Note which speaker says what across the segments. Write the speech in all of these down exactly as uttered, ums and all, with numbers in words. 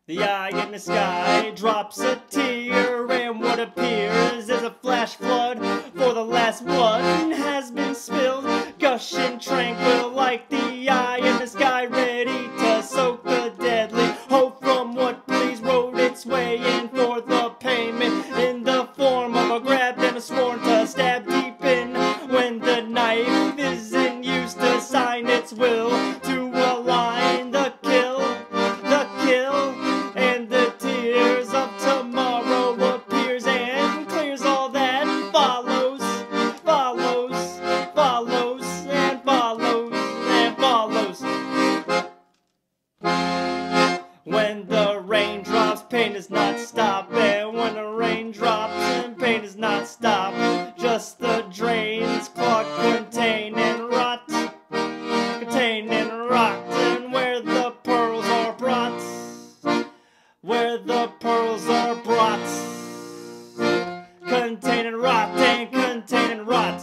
Speaker 1: The eye in the sky drops a tear, and what appears is a flash flood, for the last blood has been spilled, gushing tranquil like the eye in the sky, ready to soak the deadly hope from what please rode its way in for the payment in the form of a grabbed and a sworn to stab deep in, when the knife is in use to sign its will to align the kill, the kill. And the tears of tomorrow appears and clears all that follows, follows, follows, and follows, and follows. When the rain drops, pain does not stop, and when the rain drops and pain does not stop, just the drains clog, contain and rot, contain and rot, and where the pearls are brought, where the pearls are brought, contain and rot, and contain and rot.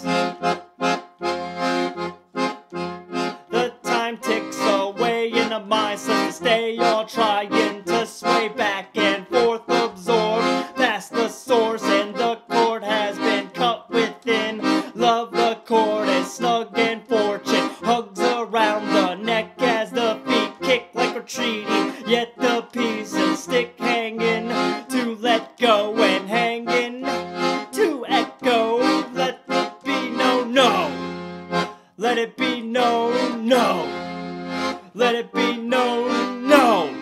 Speaker 1: The time ticks away in the mind, so to stay all trying to sway back and forth, absorb past the source, and the cord has been cut within. Love, the cord is snug and fortune hugs around the neck as the feet kick like retreating, yet the pieces stick hanging to let go and hanging to echo. Let it be known, no. Let it be known, no. Let it be known, no.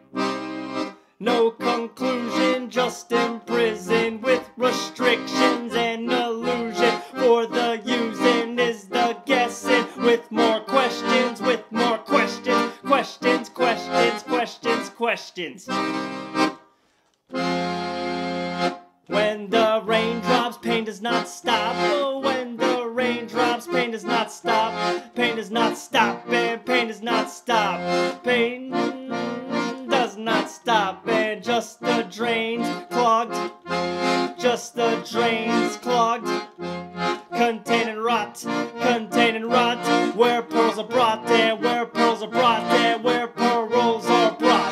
Speaker 1: No conclusion, just imprisoned with restrictions and illusion. For the using is the guessing, with more questions, with more questions, questions, questions, questions, questions. When the rain drops, pain does not stop. Oh, when the rain drops, pain does not stop. Pain does not stop, and pain does not stop. Pain does not stop, and just the drains clogged, just the drains clogged, contain and rot, contain and rot, where pearls are brought, and where pearls are brought, and where pearls are brought.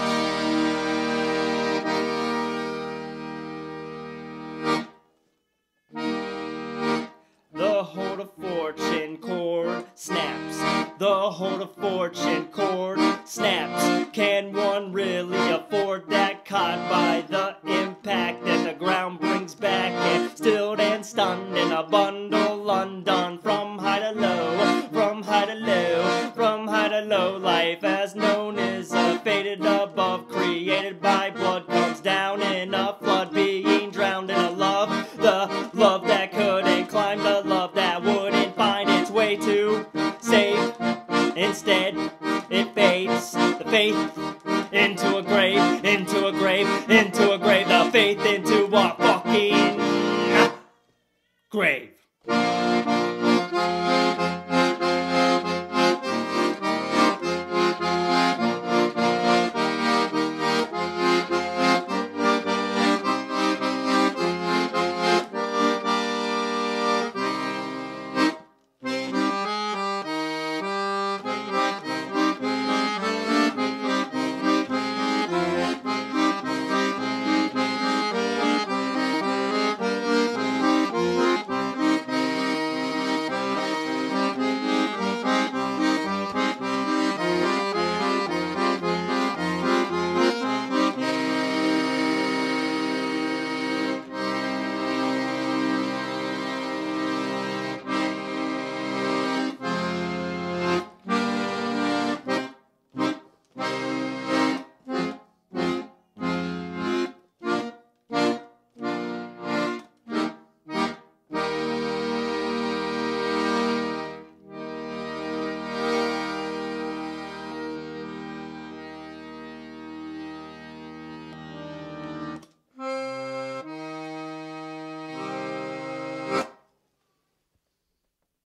Speaker 1: The hold of fortune cord snaps, the hold of fortune cord snaps. Can one really afford that, caught by the impact that the ground brings back, and stilled and stunned in a bundle undone, from high to low, from high to low, from high to low. Life as known is a faded above, created by blood, comes down in a flood, being drowned in a love, the love that couldn't climb, the love that wouldn't find its way to save. Instead, it fades, the faith into a grave, into a grave, into